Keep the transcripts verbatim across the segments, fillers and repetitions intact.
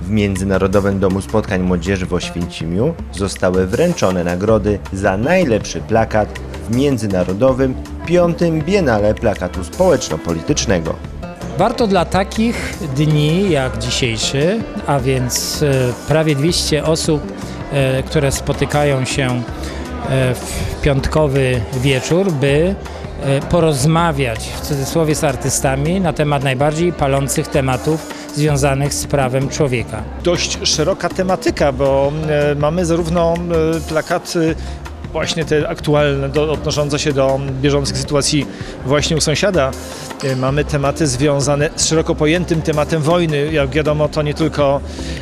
W Międzynarodowym Domu Spotkań Młodzieży w Oświęcimiu zostały wręczone nagrody za najlepszy plakat w Międzynarodowym piątym Biennale Plakatu Społeczno-Politycznego. Warto dla takich dni jak dzisiejszy, a więc prawie dwieście osób, które spotykają się w piątkowy wieczór, by porozmawiać w cudzysłowie z artystami na temat najbardziej palących tematów związanych z prawem człowieka. Dość szeroka tematyka, bo mamy zarówno plakaty właśnie te aktualne, do, odnoszące się do bieżących sytuacji właśnie u sąsiada. Mamy tematy związane z szeroko pojętym tematem wojny. Jak wiadomo, to nie tylko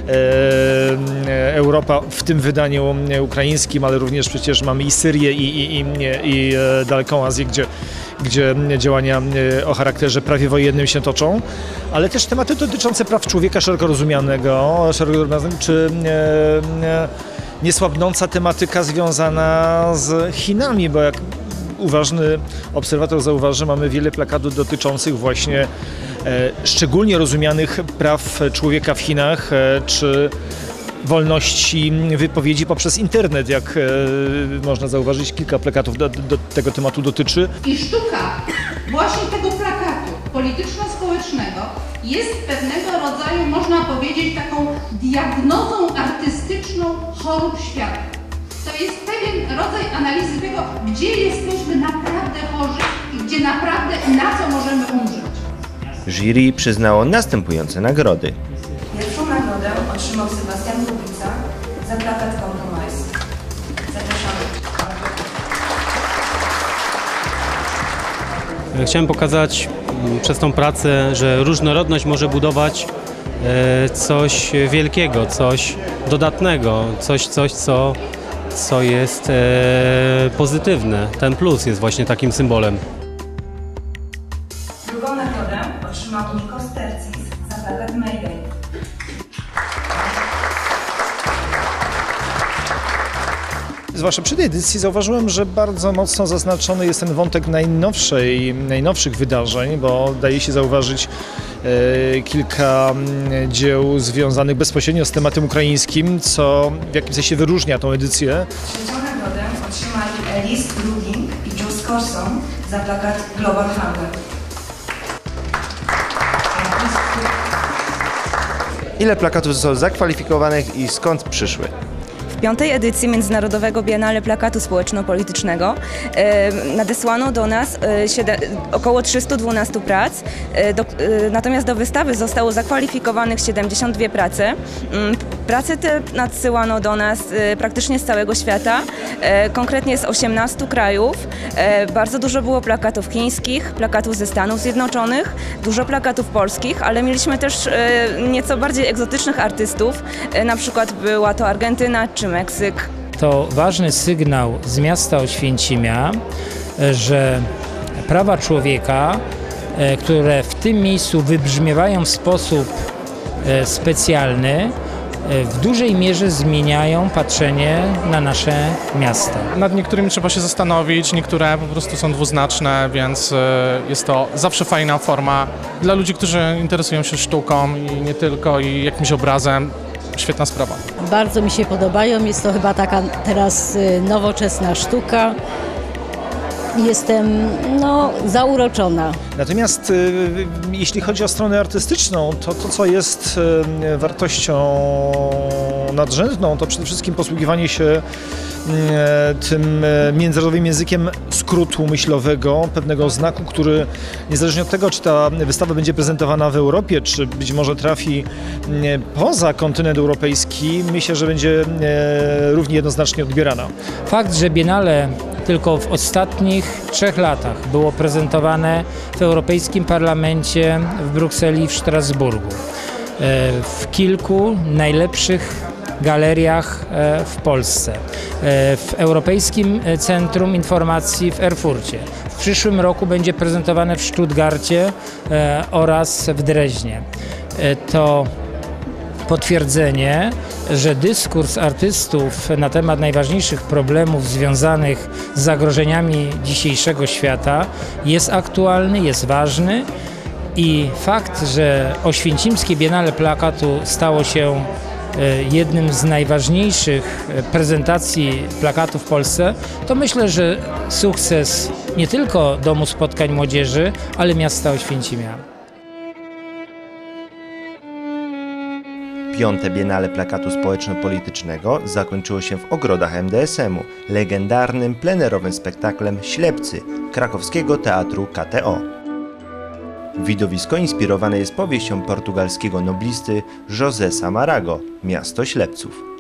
e, Europa w tym wydaniu ukraińskim, ale również przecież mamy i Syrię i, i, i, i Daleką Azję, gdzie, gdzie działania o charakterze prawie wojennym się toczą, ale też tematy dotyczące praw człowieka szeroko rozumianego, szeroko rozumianego czy e, e, niesłabnąca tematyka związana z Chinami, bo jak uważny obserwator zauważy, mamy wiele plakatów dotyczących właśnie e, szczególnie rozumianych praw człowieka w Chinach, e, czy wolności wypowiedzi poprzez internet, jak e, można zauważyć, kilka plakatów do, do tego tematu dotyczy. I sztuka właśnie tego plakatu polityczno-społecznego jest pewnego rodzaju, można powiedzieć, taką diagnozą artystyczną chorób świata. To jest pewien rodzaj analizy tego, gdzie jesteśmy naprawdę chorzy i gdzie naprawdę i na co możemy umrzeć. Jury przyznało następujące nagrody. Pierwszą nagrodę otrzymał Sebastian Kubica za plakat Kompromis. Zapraszamy. Chciałem pokazać przez tą pracę, że różnorodność może budować coś wielkiego, coś dodatnego, coś, coś co, co jest pozytywne. Ten plus jest właśnie takim symbolem. Drugą nagrodę otrzymał Nikos Tercis za plakat Mayday. Zwłaszcza przy tej edycji zauważyłem, że bardzo mocno zaznaczony jest ten wątek najnowszej, najnowszych wydarzeń, bo daje się zauważyć e, kilka dzieł związanych bezpośrednio z tematem ukraińskim, co w jakimś sensie wyróżnia tą edycję. Trzecią nagrodę otrzymali Elise Ruding i Jules Corson za plakat Global Hunger. Ile plakatów zostało zakwalifikowanych i skąd przyszły? W piątej edycji Międzynarodowego Biennale Plakatu Społeczno-Politycznego e, nadesłano do nas e, siedem, około trzystu dwunastu prac, e, do, e, natomiast do wystawy zostało zakwalifikowanych siedemdziesiąt dwie prace. E, prace te nadsyłano do nas e, praktycznie z całego świata, e, konkretnie z osiemnastu krajów. E, bardzo dużo było plakatów chińskich, plakatów ze Stanów Zjednoczonych, dużo plakatów polskich, ale mieliśmy też e, nieco bardziej egzotycznych artystów, e, na przykład była to Argentyna czy Meksyk. To ważny sygnał z miasta Oświęcimia, że prawa człowieka, które w tym miejscu wybrzmiewają w sposób specjalny, w dużej mierze zmieniają patrzenie na nasze miasto. Nad niektórymi trzeba się zastanowić, niektóre po prostu są dwuznaczne, więc jest to zawsze fajna forma dla ludzi, którzy interesują się sztuką i nie tylko, i jakimś obrazem. Świetna sprawa. Bardzo mi się podobają, jest to chyba taka teraz nowoczesna sztuka. Jestem no, zauroczona. Natomiast y, jeśli chodzi o stronę artystyczną, to to, co jest y, wartością nadrzędną, to przede wszystkim posługiwanie się y, tym y, międzynarodowym językiem skrótu myślowego, pewnego znaku, który niezależnie od tego, czy ta wystawa będzie prezentowana w Europie, czy być może trafi y, poza kontynent europejski, myślę, że będzie y, równie jednoznacznie odbierana. Fakt, że Biennale tylko w ostatnich trzech latach było prezentowane w Europejskim Parlamencie, w Brukseli i w Strasburgu. W kilku najlepszych galeriach w Polsce. W Europejskim Centrum Informacji w Erfurcie. W przyszłym roku będzie prezentowane w Stuttgarcie oraz w Dreźnie. To potwierdzenie, że dyskurs artystów na temat najważniejszych problemów związanych z zagrożeniami dzisiejszego świata jest aktualny, jest ważny I fakt, że Oświęcimskie Biennale Plakatu stało się jednym z najważniejszych prezentacji plakatu w Polsce, to myślę, że sukces nie tylko Domu Spotkań Młodzieży, ale miasta Oświęcimia. Piąte Biennale Plakatu Społeczno-Politycznego zakończyło się w ogrodach M D S M u, legendarnym plenerowym spektaklem Ślepcy krakowskiego teatru K T O. Widowisko inspirowane jest powieścią portugalskiego noblisty José Samarago, Miasto Ślepców.